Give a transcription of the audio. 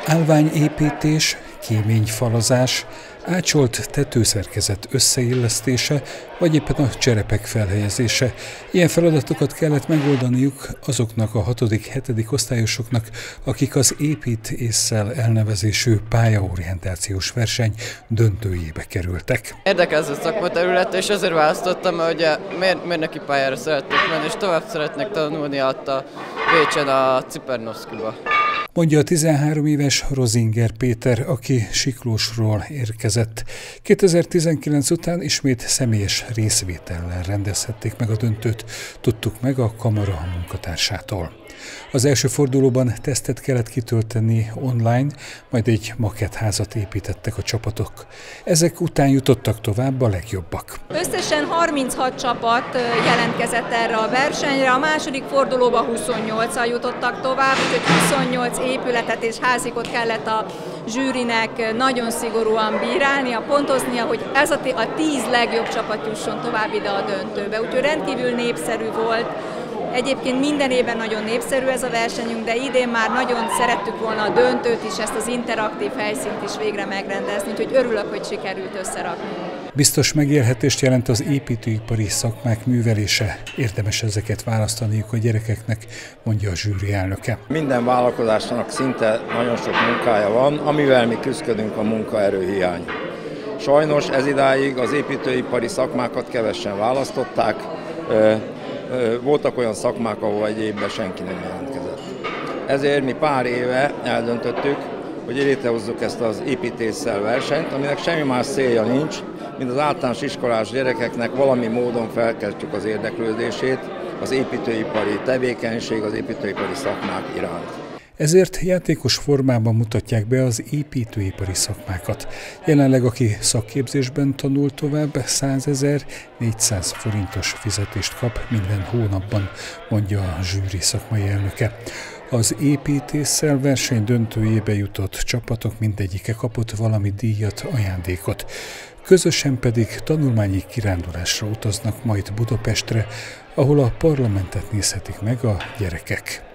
Állványépítés, kéményfalazás, ácsolt tetőszerkezet összeillesztése, vagy éppen a cserepek felhelyezése. Ilyen feladatokat kellett megoldaniuk azoknak a 6.-7. osztályosoknak, akik az Épít ésszel elnevezésű pályaorientációs verseny döntőjébe kerültek. Érdekel ez a szakmaterület, és ezért választottam, hogy mérnöki pályára szeretnék menni, és tovább szeretnék tanulni ott a Pécsen a Cipernovszkiba. Mondja a 13 éves Rozinger Péter, aki Siklósról érkezett. 2019 után ismét személyes részvétellel rendezhették meg a döntőt, tudtuk meg a kamara munkatársától. Az első fordulóban tesztet kellett kitölteni online, majd egy makettházat építettek a csapatok. Ezek után jutottak tovább a legjobbak. Összesen 36 csapat jelentkezett erre a versenyre, a második fordulóban 28-al jutottak tovább, úgyhogy 28 épületet és házikot kellett a zsűrinek nagyon szigorúan bírálnia, pontoznia, hogy ez a 10 legjobb csapat jusson tovább ide a döntőbe. Úgyhogy rendkívül népszerű volt. Egyébként minden évben nagyon népszerű ez a versenyünk, de idén már nagyon szerettük volna a döntőt is, ezt az interaktív helyszínt is végre megrendezni, úgyhogy örülök, hogy sikerült összerakni. Biztos megélhetést jelent az építőipari szakmák művelése. Érdemes ezeket választaniuk a gyerekeknek, mondja a zsűri elnöke. Minden vállalkozásnak szinte nagyon sok munkája van, amivel mi küzdködünk, a munkaerőhiány. Sajnos ez idáig az építőipari szakmákat kevesen választották. Voltak olyan szakmák, ahol egy évben senki nem jelentkezett. Ezért mi pár éve eldöntöttük, hogy létrehozzuk ezt az építéssel versenyt, aminek semmi más célja nincs, mint az általános iskolás gyerekeknek valami módon felkeltjük az érdeklődését az építőipari tevékenység, az építőipari szakmák iránt. Ezért játékos formában mutatják be az építőipari szakmákat. Jelenleg aki szakképzésben tanul tovább, 100 400 forintos fizetést kap minden hónapban, mondja a zsűri szakmai elnöke. Az építéssel verseny döntőjébe jutott csapatok mindegyike kapott valami díjat, ajándékot. Közösen pedig tanulmányi kirándulásra utaznak majd Budapestre, ahol a parlamentet nézhetik meg a gyerekek.